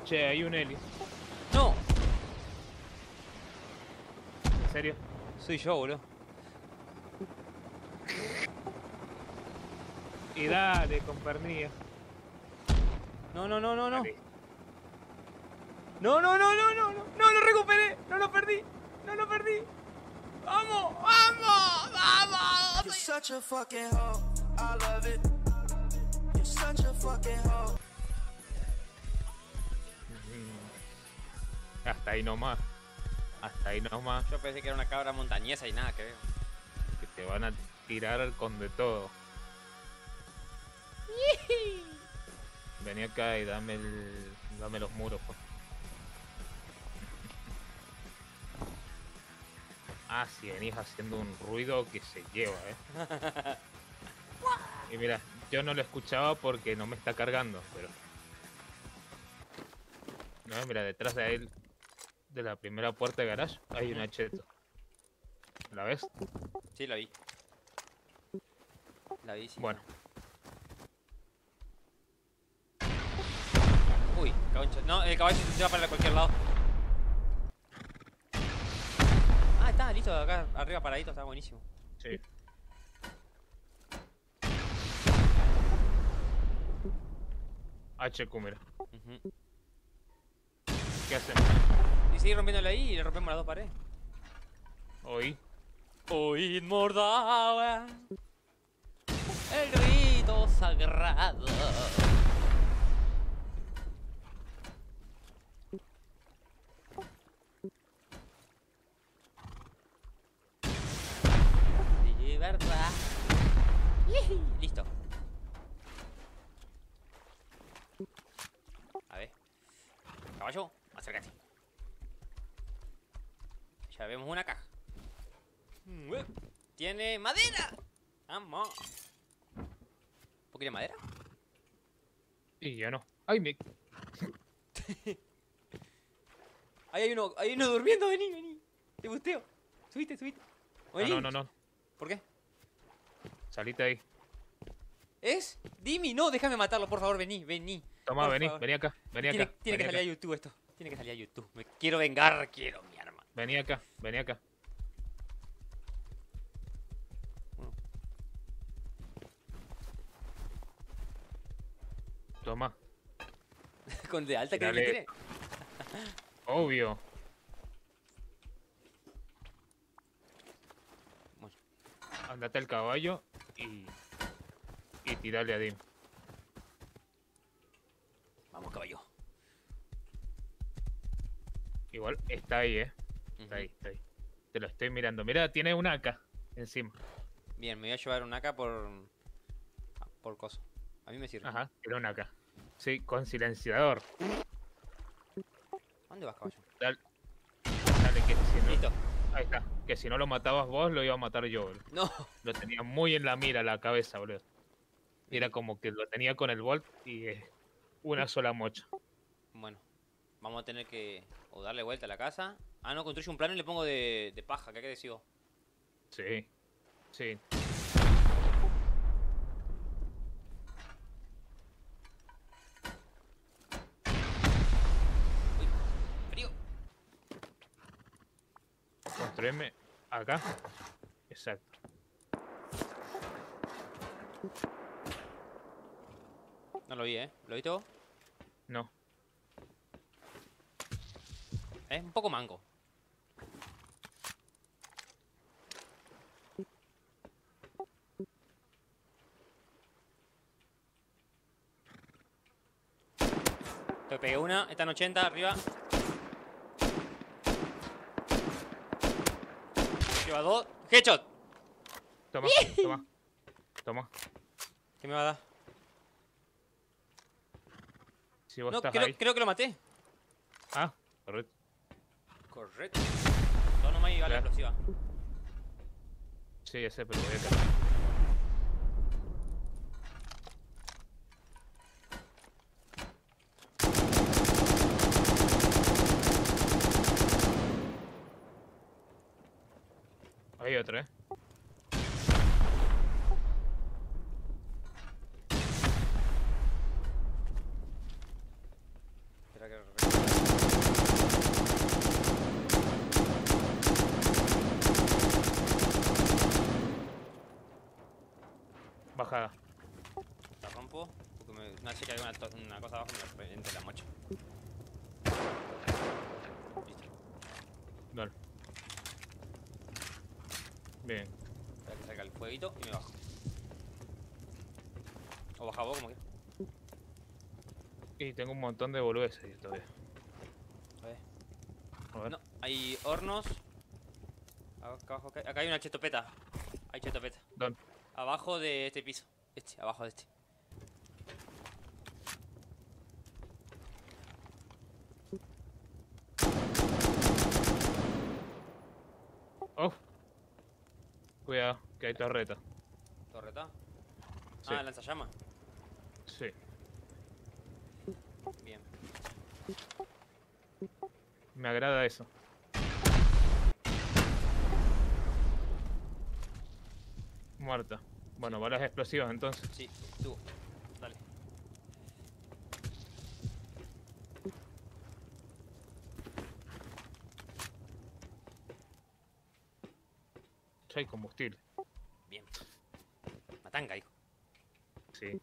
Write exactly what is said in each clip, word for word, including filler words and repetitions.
Che, hay un heli. ¡No! ¿En serio? Soy yo, boludo. Y dale, con pernilla. No, no, no, no, no. Dale. No, no, no, no, no, no. No lo recuperé. No lo perdí. No lo perdí. ¡Vamos! ¡Vamos! ¡Vamos! You're such a fucking hoe. I love it. You're such a fucking hoe. Hasta ahí nomás. Hasta ahí nomás. Yo pensé que era una cabra montañesa y nada que ver. Que te van a tirar con de todo. Vení acá y dame el. Dame los muros, pues. Ah, si venís haciendo un ruido que se lleva, eh. Y mira, yo no lo escuchaba porque no me está cargando, pero. No, mira, detrás de él, de la primera puerta de garage, hay una cheto. ¿La ves? Sí, la vi. La vi, sí. Bueno. Uy, concha. No, el caballo se va para cualquier lado. Ah, está listo, acá arriba paradito, está buenísimo. Sí. H Q, mira. Uh-huh. ¿Qué hacemos? Y seguir rompiéndole ahí y le rompemos las dos paredes. Hoy. Oíd mordaba el grito sagrado. Libertad. Listo. A ver. Caballo, acércate. Ya vemos una caja. Tiene madera. Vamos. ¿Un poquito de madera? Y yo no. Ay, me. Ahí hay uno, hay uno durmiendo, vení, vení. Te busteo. Subiste, subiste. Vení. No, no, no, no. ¿Por qué? Salite ahí. ¿Es? Dimi, no, déjame matarlo, por favor, vení, vení. Toma, Por vení, favor. vení acá. Vení Tiene, acá. tiene vení que salir acá. a YouTube esto. Tiene que salir a YouTube. Me quiero vengar, quiero mi arma. Vení acá, vení acá. Toma. Con de alta que Dale. tiene. Obvio. Bueno. Andate al caballo y. Y tirale a Dim. Vamos, caballo. Igual está ahí, eh. Está ahí, está ahí. Te lo estoy mirando. Mira, tiene una acá encima. Bien, me voy a llevar una acá por... Por coso. A mí me sirve. Ajá, tiene una acá. Sí, con silenciador. ¿A dónde vas, caballo? Dale, dale que si no. Listo. Ahí está. Que si no lo matabas vos, lo iba a matar yo, boludo. No. Lo tenía muy en la mira la cabeza, boludo. Y era como que lo tenía con el Volt y eh, una sola mocha. Bueno. Vamos a tener que... O darle vuelta a la casa. Ah, no, construyo un plano y le pongo de, de paja. ¿Qué decido? Sí. Sí. Uy, frío. Construirme acá. Exacto. No lo vi, ¿eh? ¿Lo viste vos? No. Es un poco mango. Te pegué una, está en ochenta arriba. Lleva dos. Headshot. Toma, toma. Toma. ¿Qué me va a dar? Si vos No, estás creo, ahí. creo que lo maté. Ah, correcto. Correcto. Todo nomás y vale la Claro. explosiva. Sí, ese, pero voy acá. Hay otro, eh. Espera que... bajada. La rompo. Porque me, no sé que hay una, una cosa abajo y me reviente la mocha. Listo. Dale. Bien. Espera que salga el fueguito y me bajo. O baja vos como que. Y tengo un montón de boludeces ahí todavía. A ver. A ver. No, hay hornos. Acá abajo, acá, acá hay una chetopeta. Hay chetopeta. ¿Dónde? Abajo de este piso. Este, abajo de este. Oh. Cuidado, que hay torreta. ¿Torreta? Sí. Ah, lanzallamas. Sí. Bien. Me agrada eso. Muerta. Bueno, balas explosivas entonces. Sí, tú. Dale. Ya hay combustible. Bien. Matanga, hijo. Sí.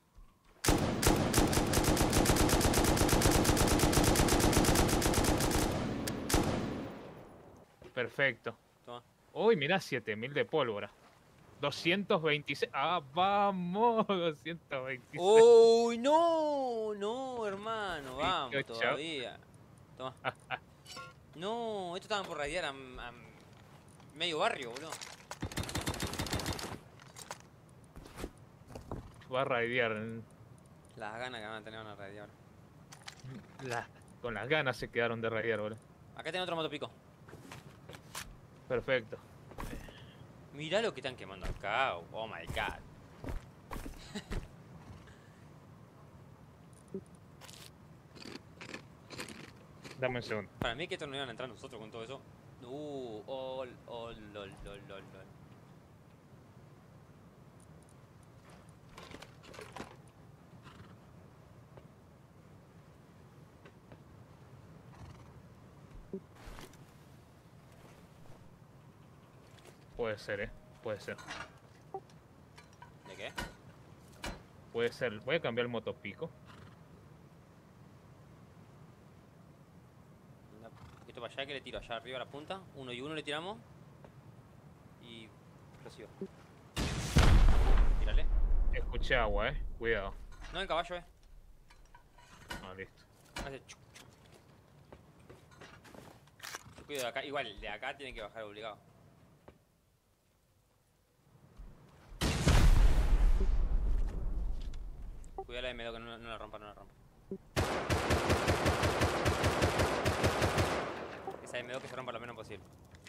Perfecto. Toma. Uy, mirá, siete mil de pólvora. doscientos veintiséis. Ah, vamos. doscientos veintiséis. ¡Uy, no! No, hermano. Vamos Qué chao. todavía. Toma. No, esto estaban por radiar a, a medio barrio, boludo. Va a raidear. Las ganas que van a tener van a radiar. La- con las ganas se quedaron de raidear, boludo. Acá tiene otro motopico. Perfecto. Mirá lo que están quemando acá. Oh my god. Dame un segundo. Para mí que estos no iban a entrar nosotros con todo eso. Uh, oh, oh, lol, lol, lol, lol. Puede ser, eh. Puede ser. ¿De qué? Puede ser. Voy a cambiar el motopico. Esto para allá que le tiro allá arriba a la punta. Uno y uno le tiramos. Y explosivo. Tírale. Escuché agua, eh. Cuidado. No, en caballo, eh. Ah, listo. Hace chuc, chuc. Yo cuido de acá. Igual, de acá tiene que bajar obligado. Cuidado la M dos que no, no la rompa, no la rompa. Esa M dos que se rompa lo menos posible.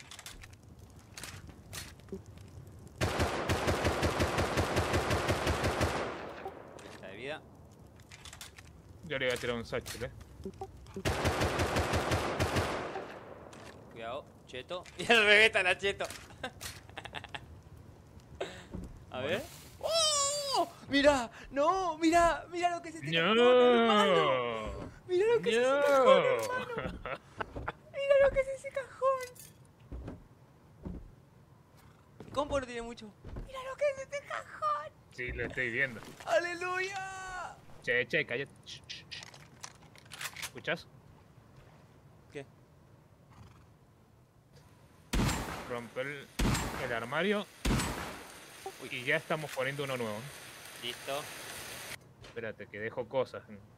Esta de vida. Yo le voy a tirar un satchel, eh. Cuidado, cheto. Y el reventan a cheto. A Bueno. ver. ¡Oh! ¡Mirá! ¡No! ¡Mirá! ¡Mirá lo que es este cajón, hermano! ¡No! ¡Mirá lo que es ese cajón, hermano! ¡Mirá lo que es ese cajón! El compo no tiene mucho. ¡Mirá lo que es este cajón! Sí, lo estoy viendo. ¡Aleluya! Che, che, cállate. Ch, ch, ch. ¿Escuchás? ¿Qué? Romper el, el armario. Uy. Y ya estamos poniendo uno nuevo. Listo. Espérate, que dejo cosas.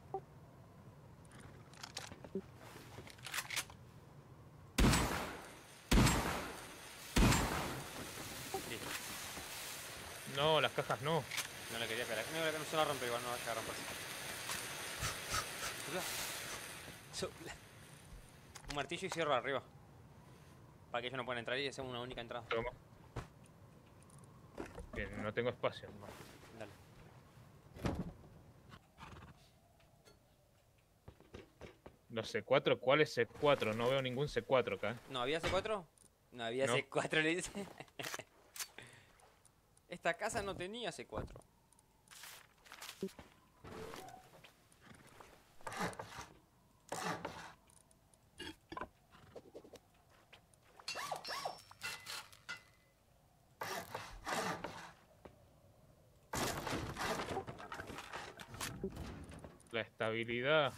Listo. No, las cajas no. No le quería pegar. No, no se va a romper igual, no va a llegar a romperse. Sopla. Sopla. Un martillo y cierro arriba. Para que ellos no puedan entrar y hacemos una única entrada. Toma. Bien, no tengo espacio. No. Dale. Los C cuatro, ¿cuál es C cuatro? No veo ningún C cuatro acá. ¿No había C cuatro? No había No. C cuatro, le dice. Esta casa no tenía C cuatro. La estabilidad.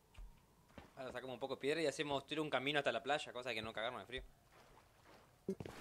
Ahora sacamos un poco de piedra y hacemos tiro un camino hasta la playa, cosa que no cagarnos de frío.